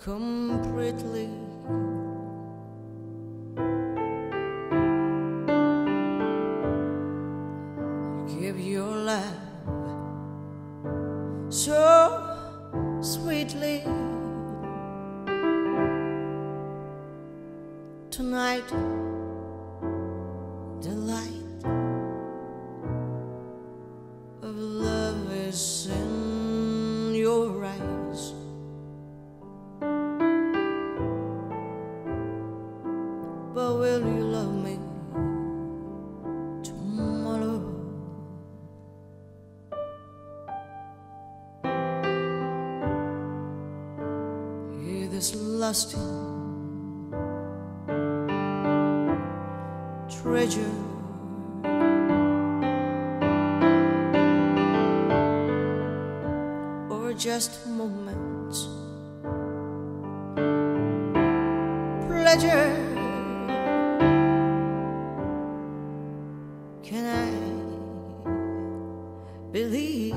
completely. Give your love so sweetly. Tonight, the light of love is in your eyes. But will you love me tomorrow? Hear this lasting treasure, or just moments, pleasure. Can I believe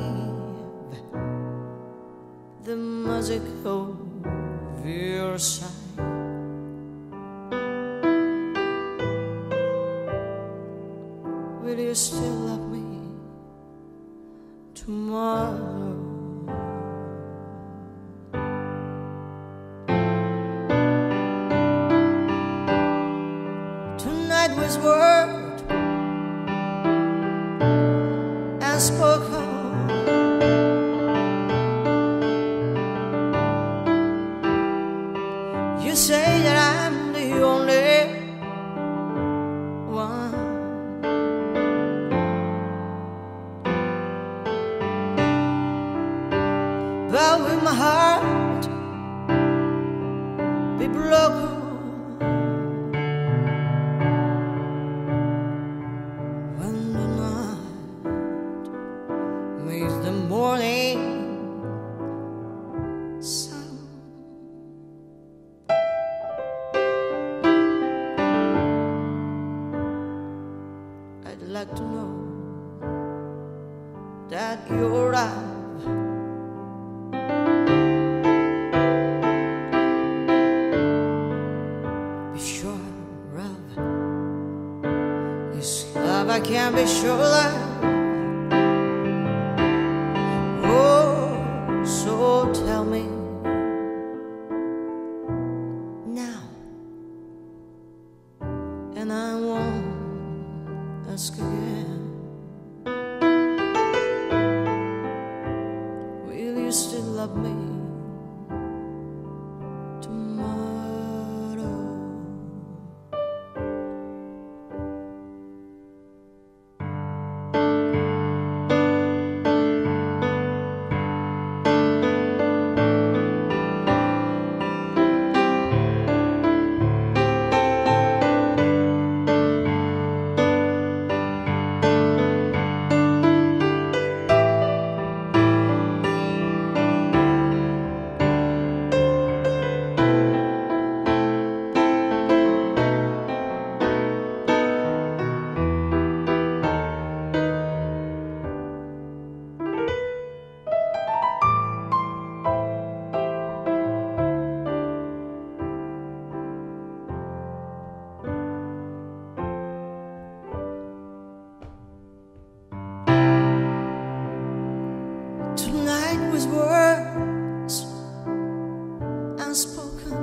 the music of your side? Will you still love me tomorrow? Tonight was word and spoken. You say that I'm the only one, but will my heart be broken when the night meets the morning sun? I'd like to know that you're right. I can't be sure of. Oh, so tell me now, and I won't ask again. Will you still love me tomorrow? Tonight was words unspoken.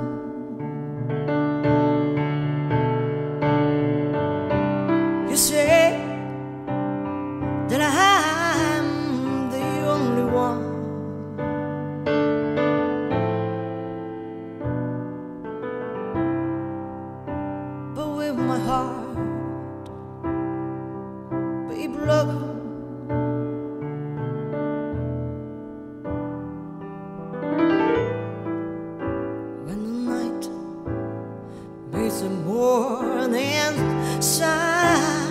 You say that I'm the only one, but with my heart be broken the morning sun.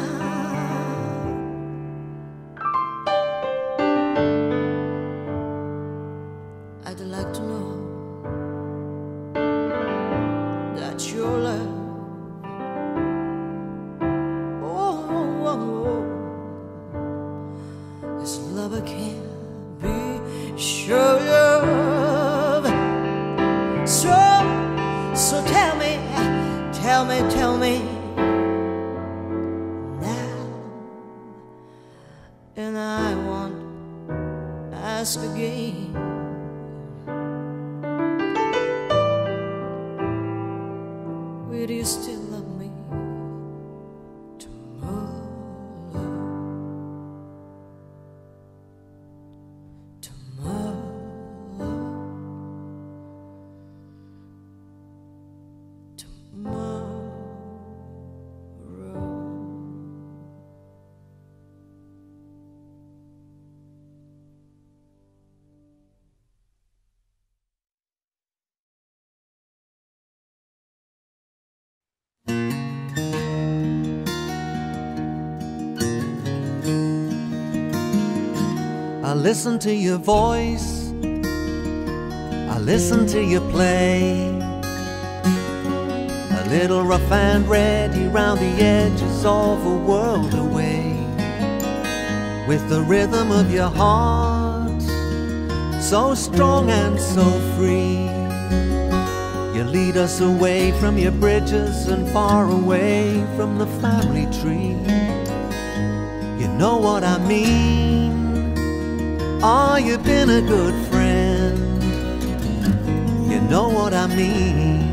I'd like to know that your love, this love I can't be sure of. So Somebody tell me now, and I won't ask again. Will you still love me tomorrow? Tomorrow, tomorrow. I listen to your voice, I listen to you play. A little rough and ready round the edges of a world away. With the rhythm of your heart, so strong and so free. You lead us away from your bridges and far away from the family tree. You know what I mean? Oh, you've been a good friend. You know what I mean.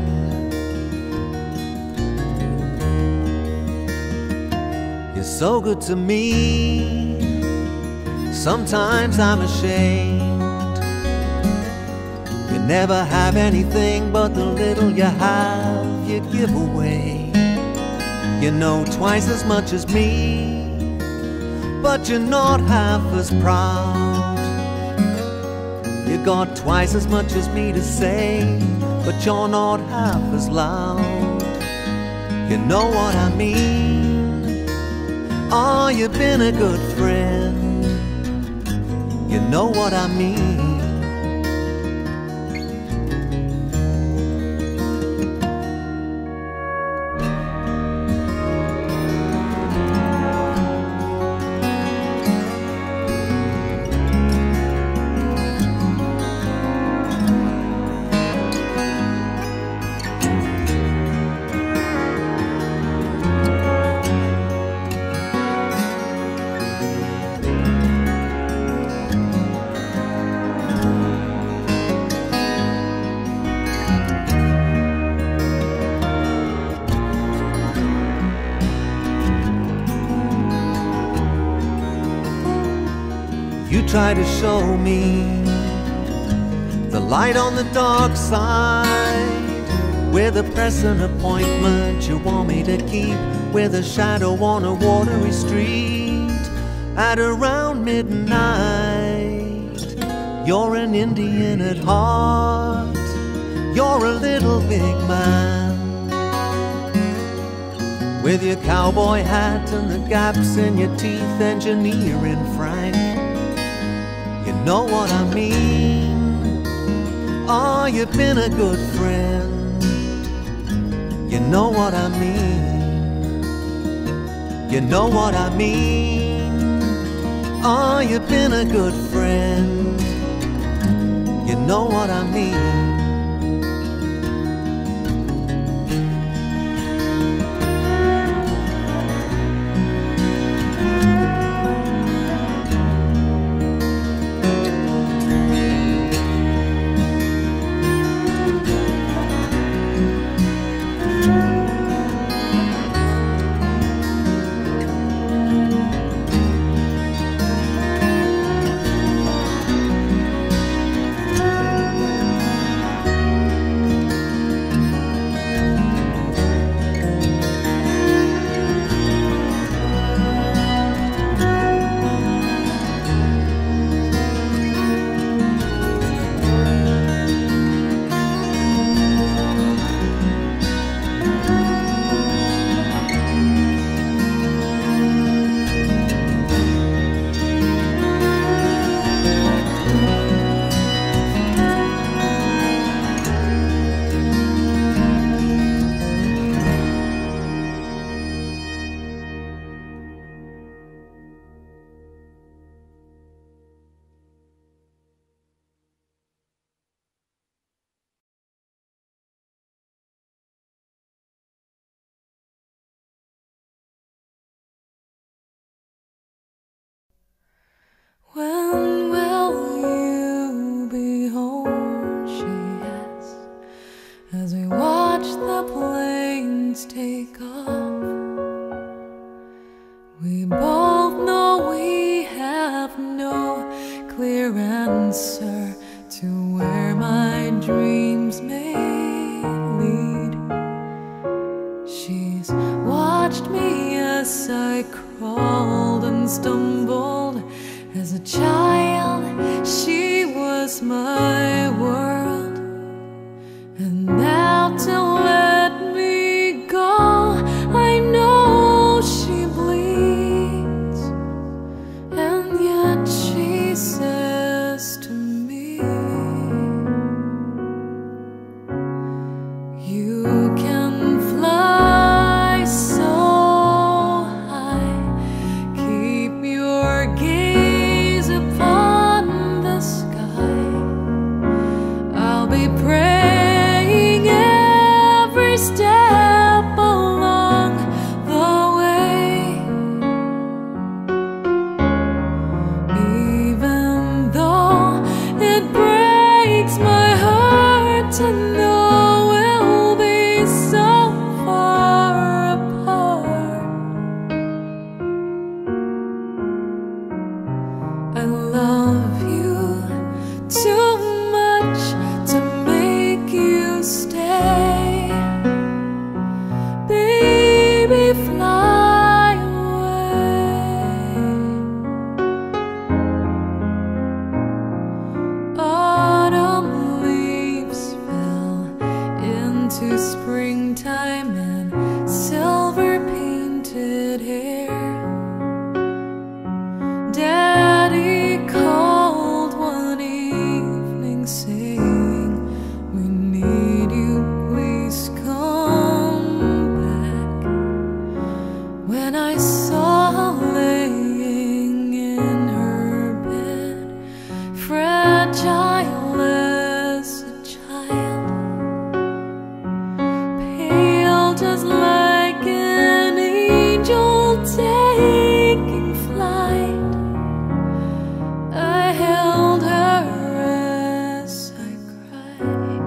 You're so good to me. Sometimes I'm ashamed. You never have anything but the little you have, you give away. You know twice as much as me, but you're not half as proud. You got twice as much as me to say, but you're not half as loud. You know what I mean? Oh, you've been a good friend. You know what I mean? You try to show me the light on the dark side, with a present appointment you want me to keep, with a shadow on a watery street at around midnight. You're an Indian at heart, you're a little big man, with your cowboy hat and the gaps in your teeth, engineering frank. You know what I mean? Oh, you've been a good friend. You know what I mean? You know what I mean? Oh, you've been a good friend. You know what I mean? be praying every step along the way. Even though it breaks my heart to know we'll be so far apart. I love you too much to make you stay. Baby, fly away. Autumn leaves fell into springtime and silver painted hair. Daddy called one evening saying, "We need you, please come back." When I saw her laying in her bed, fragile as a child, pale just like an angel taking flight, I held her as I cried.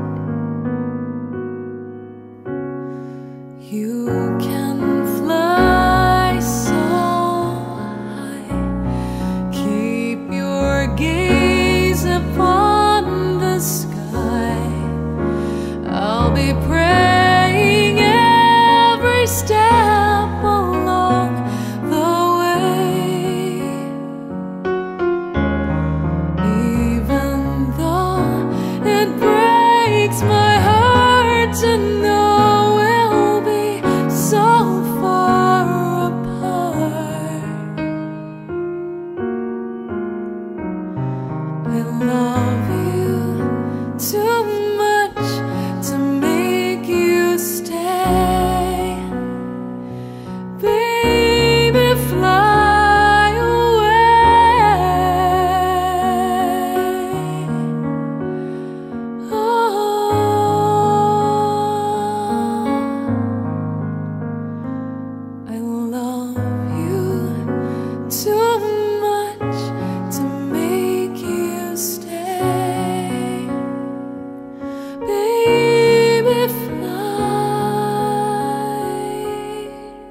You can fly so high, keep your gaze upon the sky. I'll be praying every step along the way. Even though it breaks my heart to know we'll be so far apart. I love you too much to make you stay. Baby, fly away. I love you too much to make you stay. Baby, fly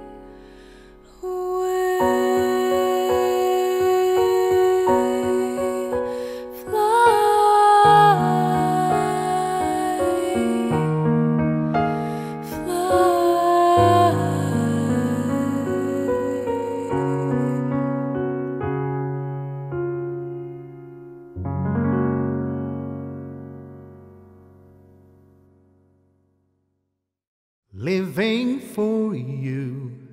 Living for you.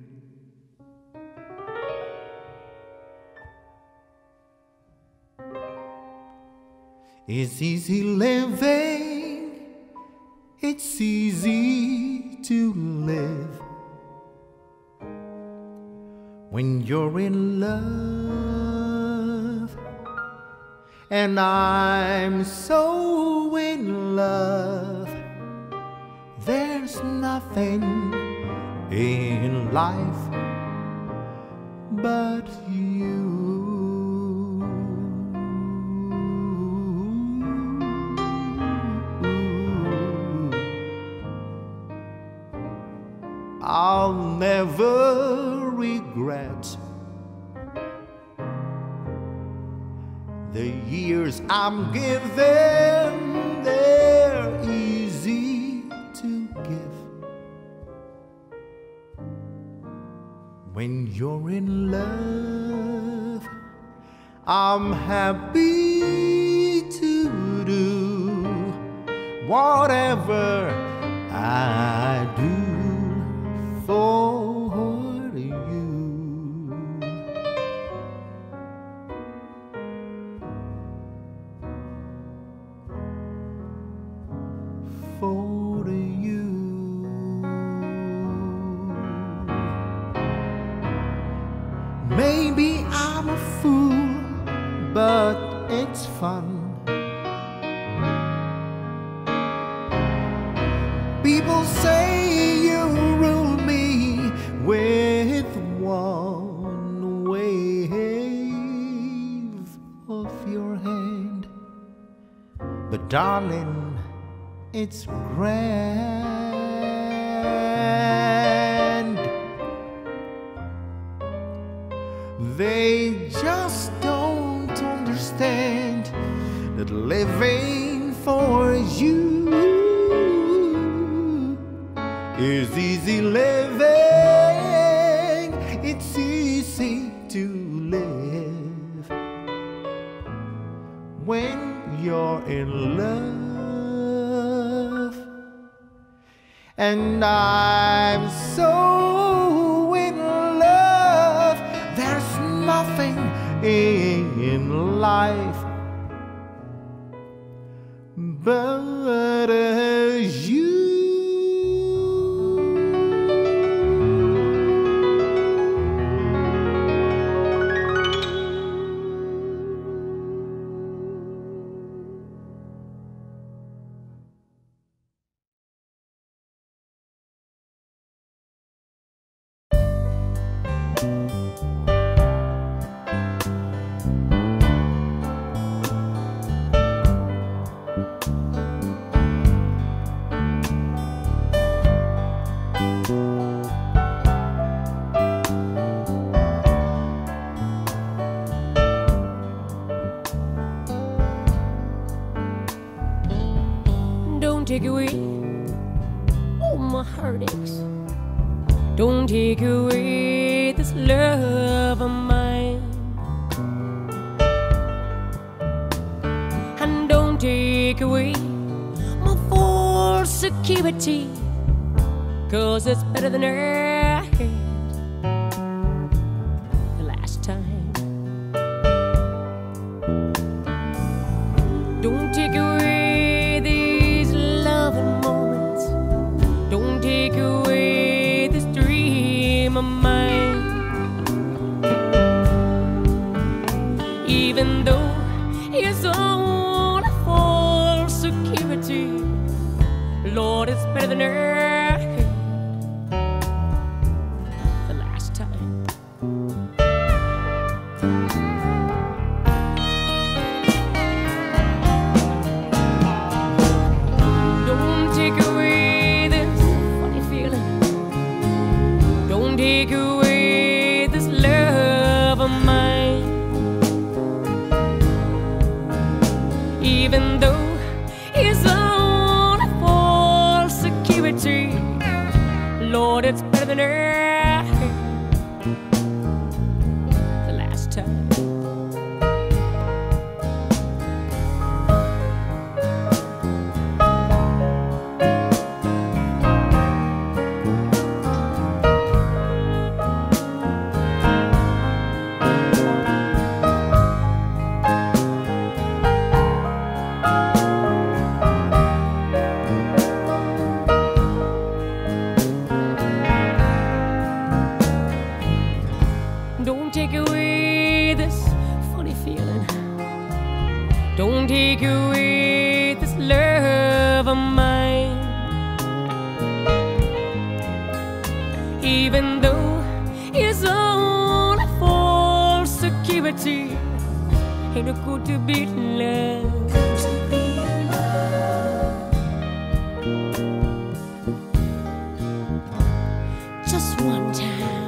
It's easy living, it's easy to live when you're in love, and I'm so in love. There's nothing in life but you. I'll never regret the years I'm given. They're easy to give when you're in love. I'm happy to do whatever I do for you. For you. Maybe I'm a fool, but it's fun Don't say you rule me with one wave of your hand. But darling, it's grand. They just don't understand that living for you is easy living. It's easy to live when you're in love. And I'm so in love, there's nothing in life but you. Don't take away all my heartaches. Don't take away this love of mine. And don't take away my false security, 'cause it's better than I had the last time. Don't take away these loving moments. Don't take away this dream of mine. Even though it's all a false security, Lord, it's better than I had the last time. Don't take away this funny feeling. Don't take away this love of mine. Even though it's all a false security, Lord, it's better than I had the last time. Don't take away this funny feeling. Don't take away this love of mine. Even though it's all a false security, ain't it good to be loved? Just one time.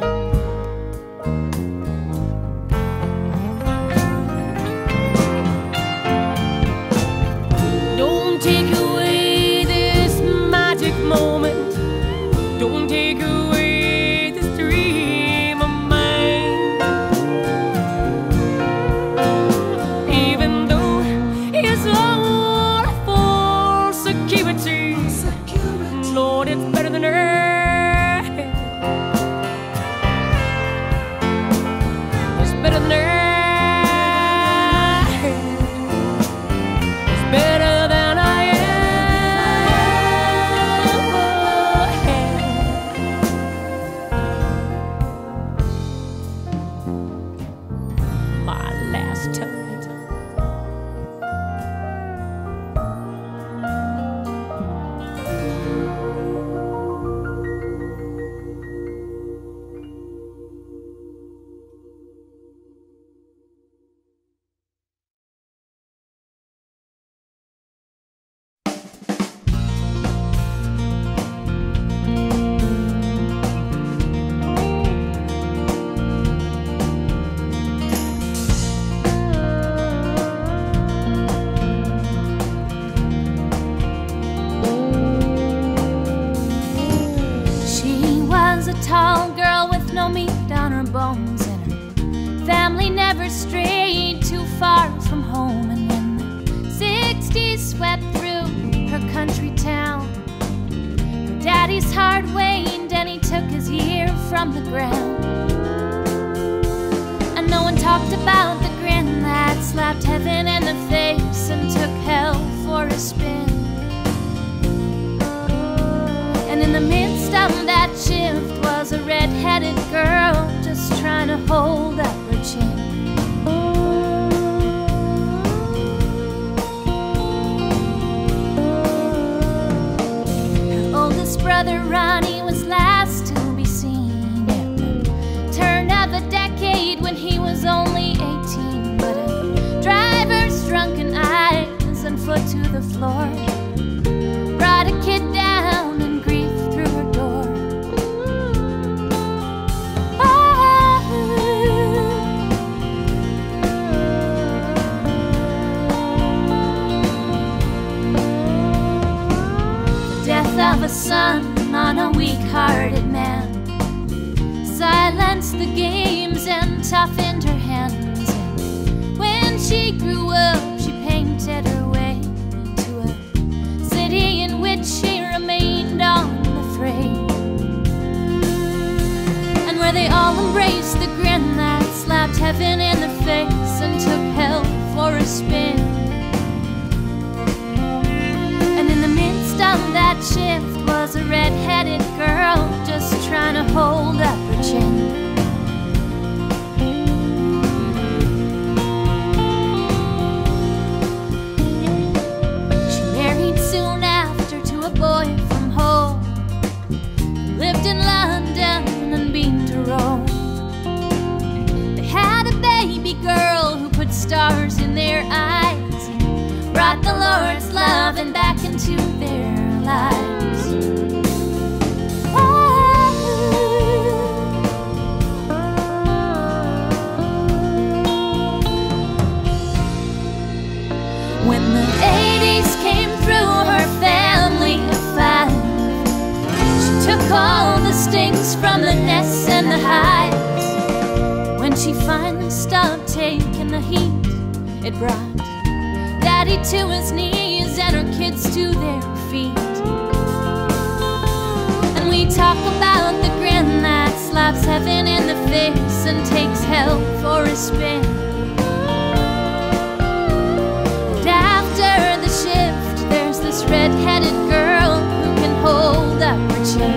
Don't take away this magic moment. Don't take away this dream of mine. Even though tall girl with no meat on her bones, and her family never strayed too far from home. And when the 60s swept through her country town, her daddy's heart waned and he took his year from the ground. And no one talked about the grin that slapped heaven in the face and took hell for a spin. And in the midst of that shift was a red-headed girl just trying to hold up her chin. Her oldest brother Ronnie was last to be seen at the turn of the decade when he was only 18. But a driver's drunken eyes and foot to the floor brought a kid down and grief through her door. The death of a son on a weak-hearted man silenced the games and toughened her hands. And when she grew up, she painted her way to a city in which she remained unafraid, and where they all embraced the grin that slapped heaven in the face and took hell for a spin. And in the midst of that shift was a red-headed girl just trying to hold up her chin. She married soon after to a boy from home, lived in London and been to Rome. They had a baby girl who put stars in their eyes and brought the Lord's love and back into their lives. When the 80s came through her family of 5, she took all the stings from the nests and the hides. When she finally stopped taking the heat, it brought Daddy to his knees and her kids to their feet. And we talk about the grin that slaps heaven in the face and takes hell for a spin. And after the shift, there's this red-headed girl who can hold up her chin.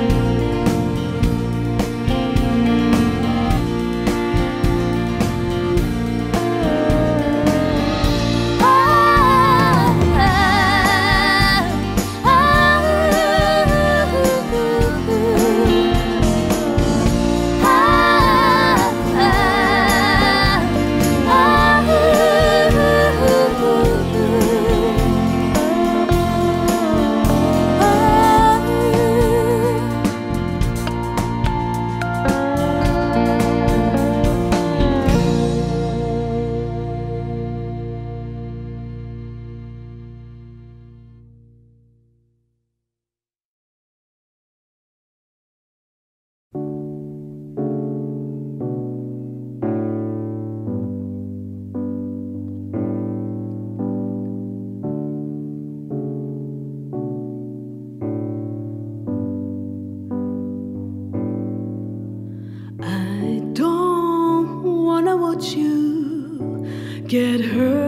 Get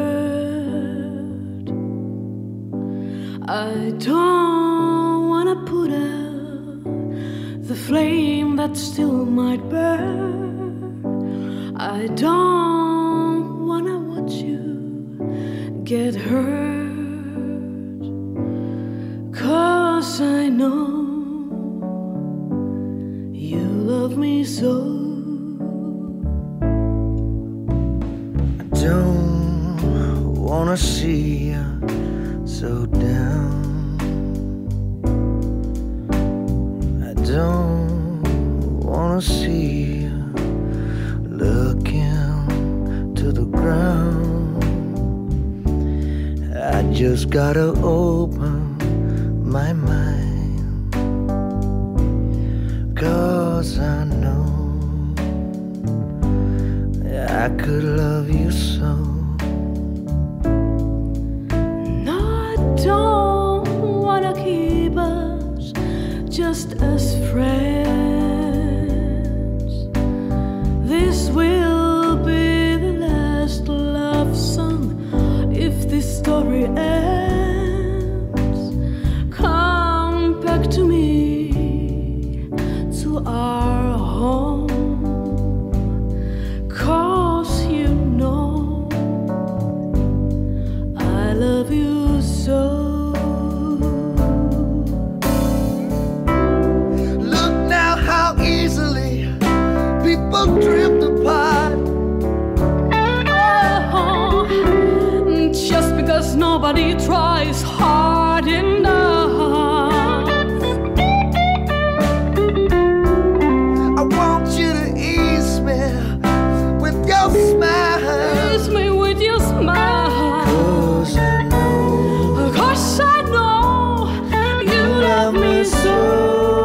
hurt. I don't wanna put out the flame that still might burn. I don't wanna watch you get hurt, 'cause I know you love me so. Don't wanna see you so down. I don't wanna see you looking to the ground. I just gotta open my mind, 'cause I'm just as friends. This will be the last love song if this story ends. Come back to me, to our home, 'cause you know I love you so. Drift apart. Oh, just because nobody tries hard enough. I want you to ease me with your smile. Ease me with your smile. 'Cause I know you love me so.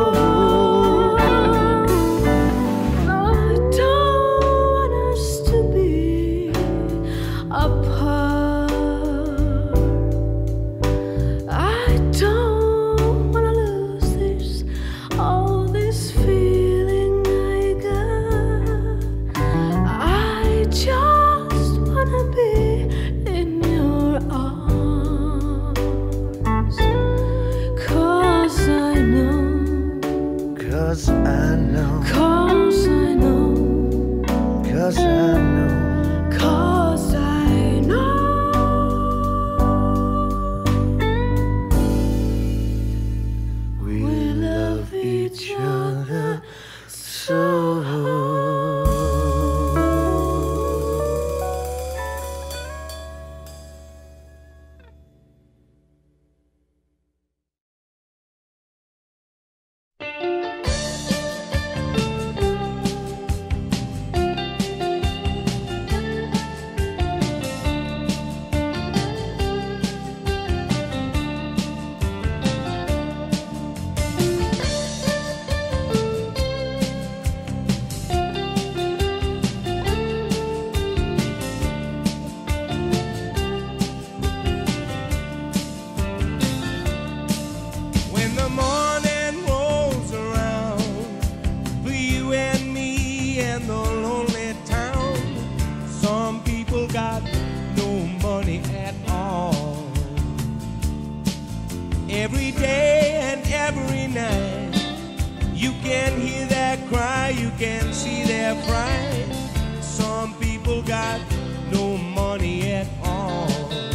Every day and every night, you can hear their cry, you can see their pride. Some people got no money at all.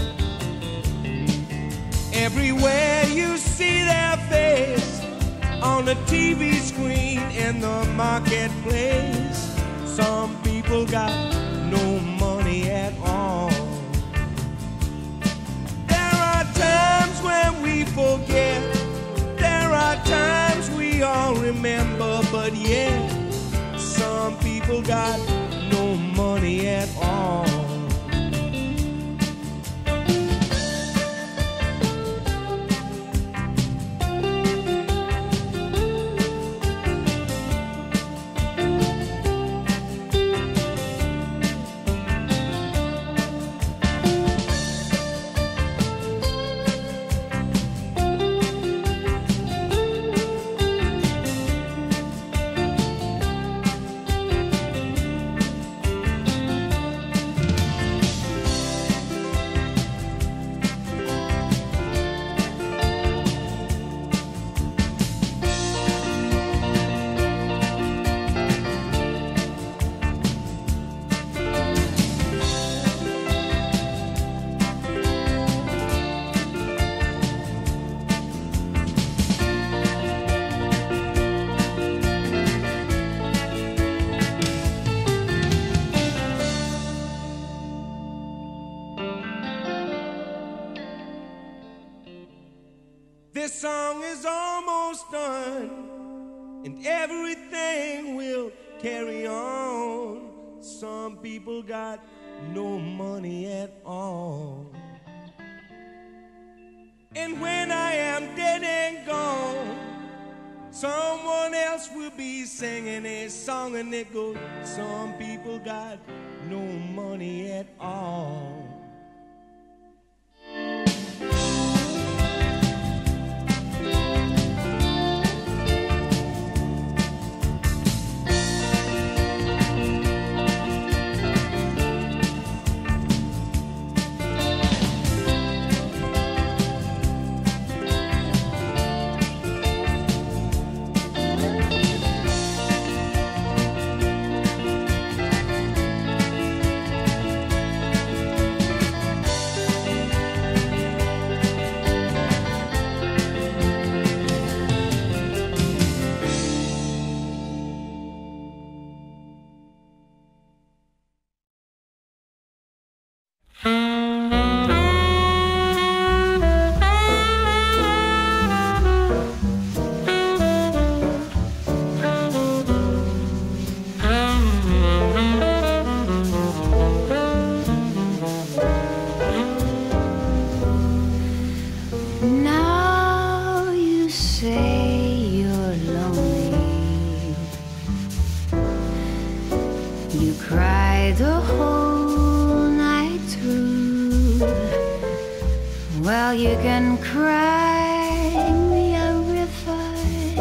Everywhere you see their face, on the TV screen, in the marketplace. Some people got no money at all. There are times when we forget, there are times we all remember, but yeah, some people got no money at all. This song is almost done, and everything will carry on. Some people got no money at all. And when I am dead and gone, someone else will be singing a song, and it goes, some people got no money at all. Well, you can cry me a river,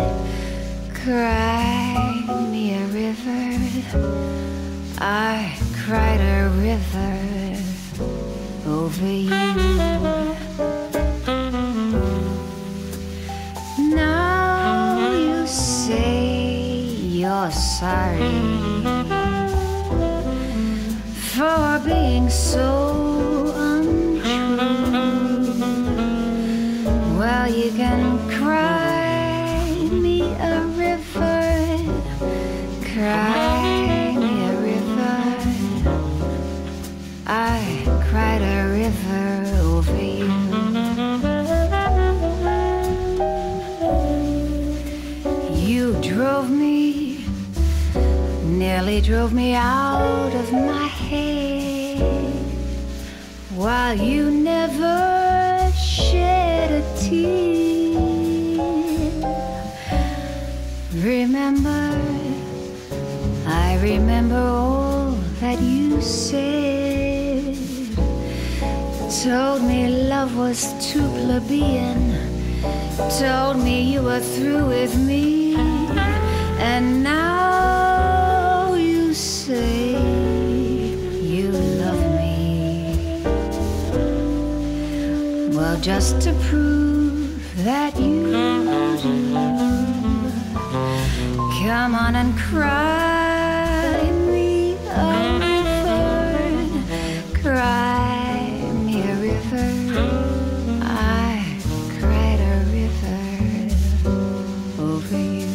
cry me a river. I cried a river over you. Now you say you're sorry for being so untrue. Well, you can cry me a river, cry me a river. I cried a river over you. You drove me, nearly drove me out of my head, while you never shed a tear. Remember, I remember all that you said. Told me love was too plebeian, told me you were through with me. And now you say you love me. Well, just to prove that you do, come on and cry me a river, cry me a river. I cried a river over you.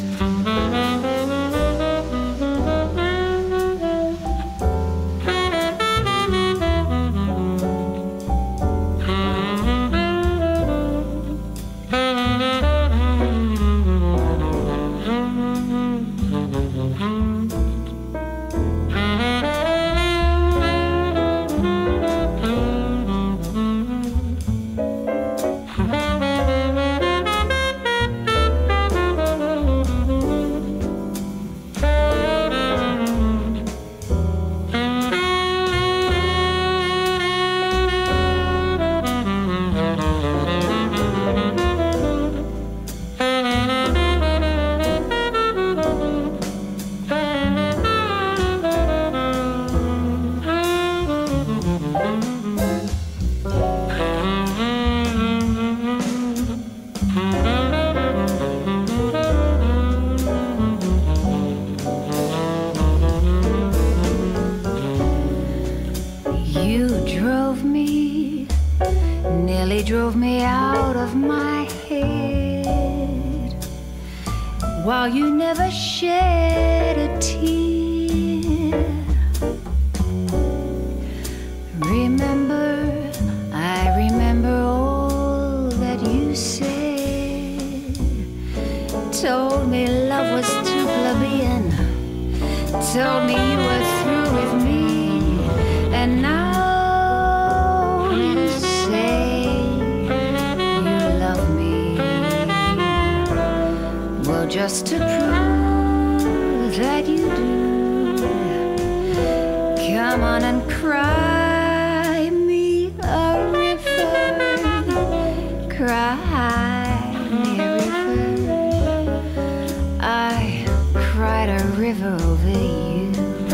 Drove me out of my head, while you never shed a tear. Remember, I remember all that you said. Told me love was too plebeian, told me you were through with me. And now you say just to prove that you do, come on and cry me a river, cry me a river. I cried a river over you.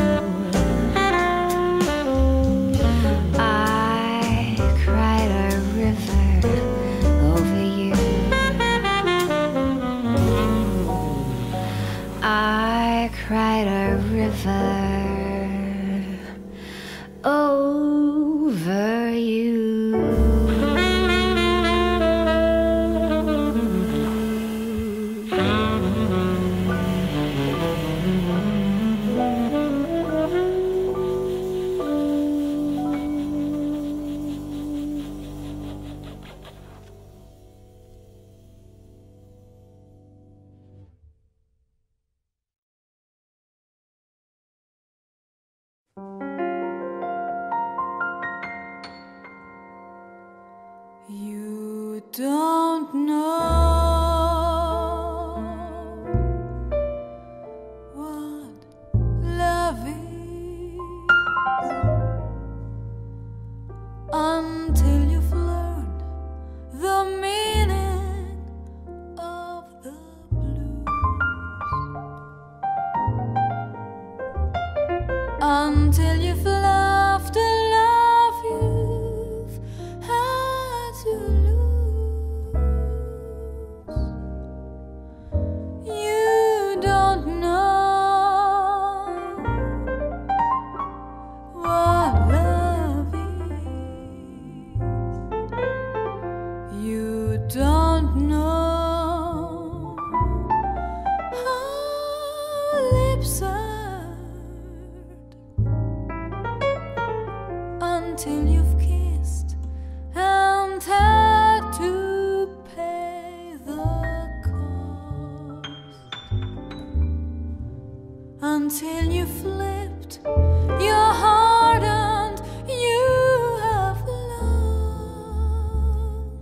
I cried a river over you. I cried a river over you. You don't know what love is until you've learned until you flipped your heart and you have lost.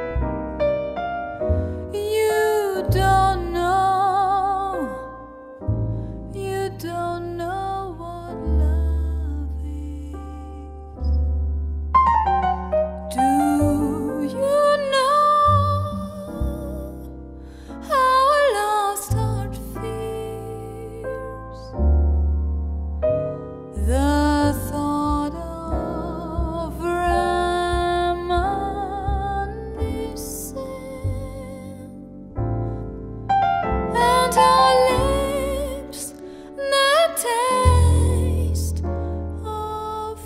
You don't know what love is. Do you know how a lost heart feels? The thought of reminiscing and our lips that taste of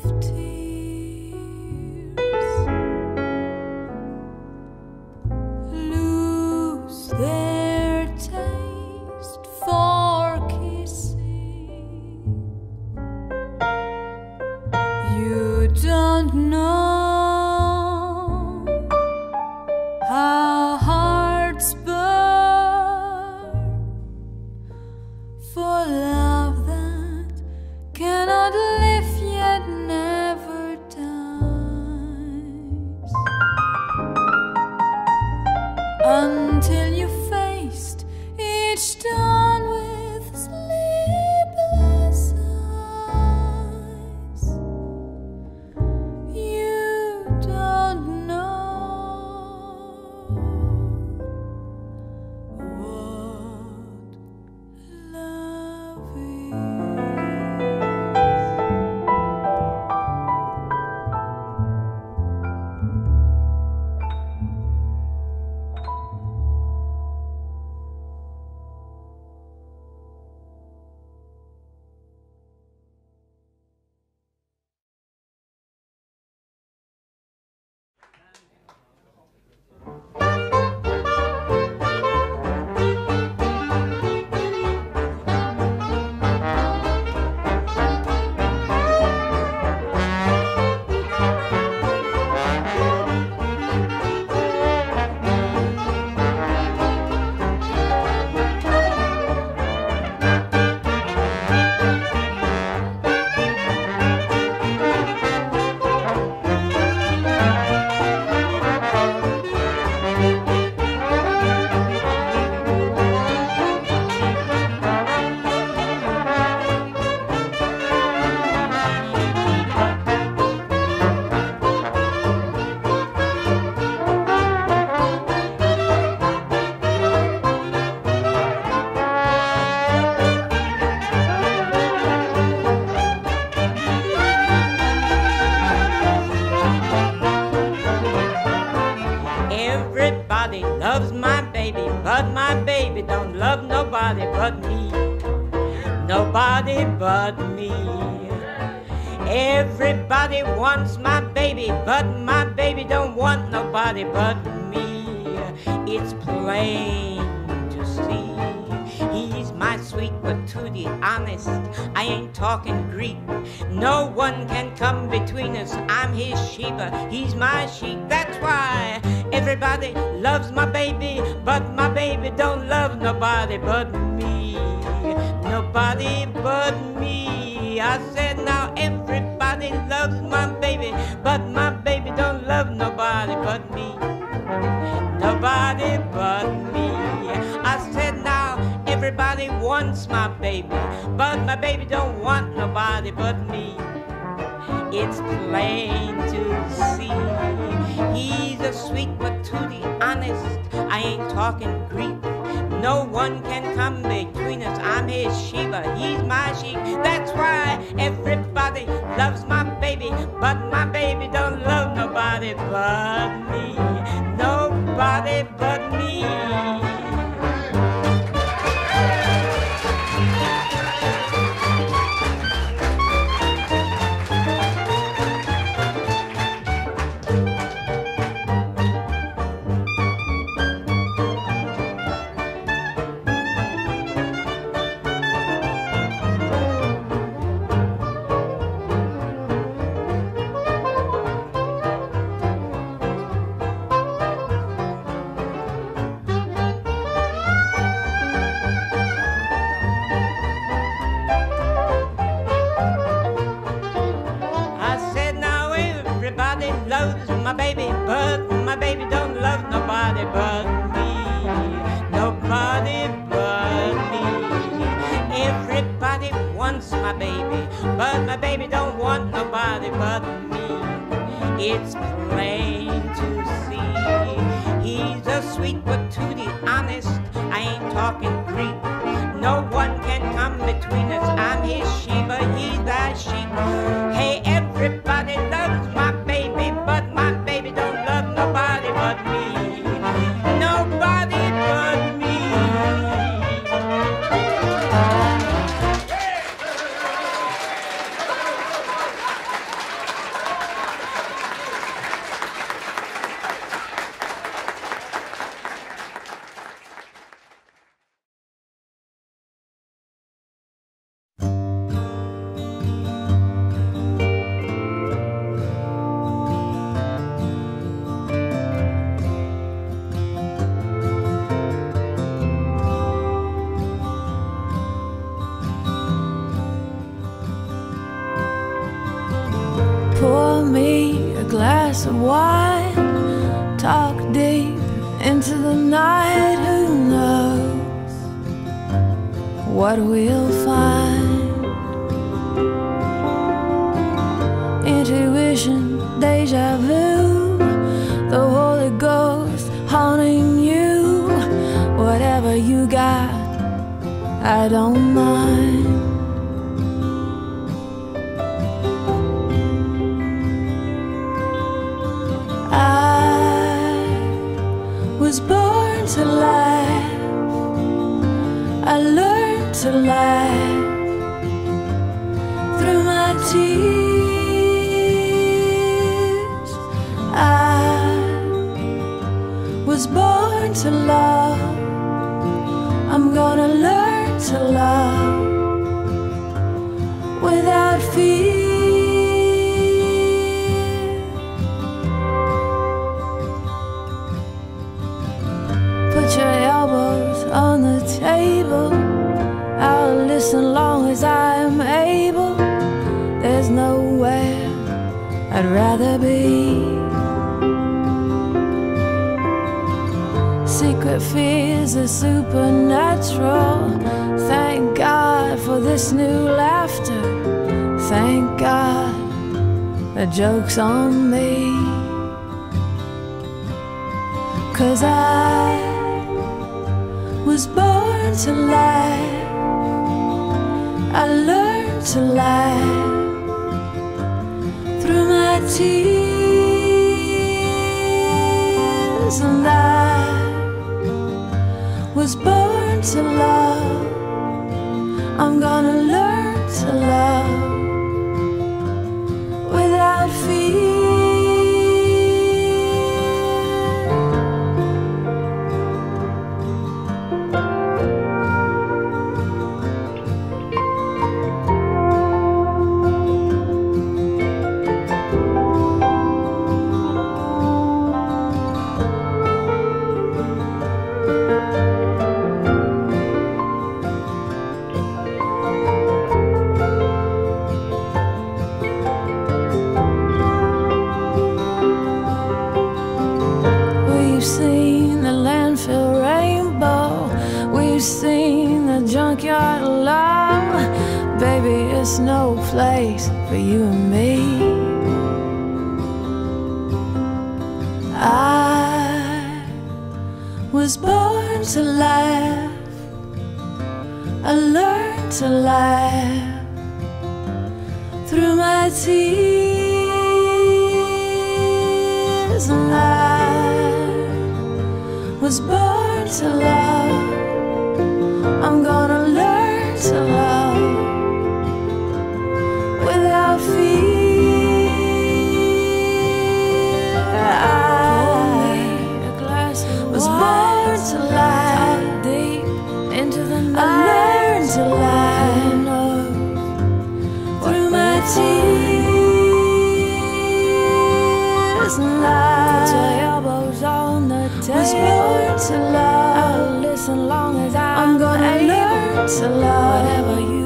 tears lose their taste for kissing. You don't know how hearts burn for love that cannot live yet never dies. Until you faced each dawn with sleepless eyes. You don't know what love is. Everybody loves my baby, but my baby don't love nobody but me. Nobody but me. Everybody wants my baby, but my baby don't want nobody but me. It's plain to see. He's my sweet but to the honest, I ain't talking Greek. No one can come between us. I'm his Sheba, he's my sheep. That's why everybody loves my baby, but my baby don't love nobody but me. Nobody but me. I said now everybody loves my baby, but my baby don't love nobody but me. Nobody but me. I said now everybody wants my baby, but my baby don't want nobody but me. It's plain to see. He's a sweet but to the honest, I ain't talking Greek. No one can come between us. I'm his Sheba, he's my sheep. That's why everybody loves my baby, but my baby don't love nobody but me. Nobody but me. but my baby don't want nobody but me. It's plain to see. He's a sweet but to the honest. I ain't talking Greek. No one can come between us. I'm his Sheba, he's thy sheep. Hey, everybody loves my baby, but my baby don't love nobody but me. Nobody but me. Pour me a glass of wine, talk deep into the night. Who knows what we'll find? Intuition, deja vu, the Holy Ghost haunting you. Whatever you got, I don't mind. Was born to laugh, I learned to laugh through my tears. I was born to love, I'm gonna learn to love without fear. Put your elbows on the table, I'll listen long as I am able. There's nowhere I'd rather be. Secret fears are supernatural. Thank God for this new laughter. Thank God the joke's on me. 'Cause I was born to laugh, I learned to laugh through my tears. And I was born to love, I'm gonna learn to love without fear. We've seen the landfill rainbow, we've seen the junkyard love. Baby, it's no place for you and me. I was born to laugh, I learned to laugh through my tears. And I was born to love, I'm gonna learn to love without fear. I was born to laugh deep into the night. I learned to laugh through my tears. And I put your elbows on the table. Was born to love, I'll listen long as I'm gonna learn to love whatever you